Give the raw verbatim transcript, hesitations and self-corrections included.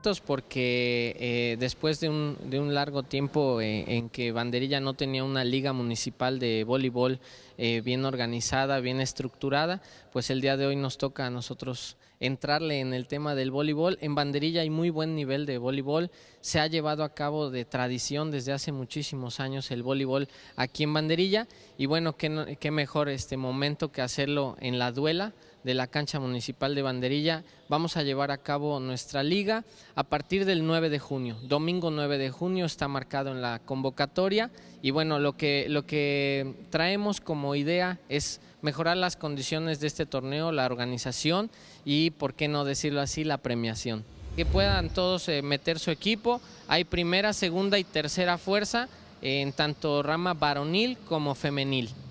Porque eh, después de un, de un largo tiempo eh, en que Banderilla no tenía una liga municipal de voleibol eh, bien organizada, bien estructurada, pues el día de hoy nos toca a nosotros entrarle en el tema del voleibol. En Banderilla hay muy buen nivel de voleibol, se ha llevado a cabo de tradición desde hace muchísimos años el voleibol aquí en Banderilla y bueno, qué, qué mejor este momento que hacerlo en la duela de la cancha municipal de Banderilla. Vamos a llevar a cabo nuestra liga a partir del nueve de junio, domingo nueve de junio está marcado en la convocatoria y bueno, lo que, lo que traemos como idea es mejorar las condiciones de este torneo, la organización y, por qué no decirlo así, la premiación. Que puedan todos eh, meter su equipo, hay primera, segunda y tercera fuerza en tanto rama varonil como femenil.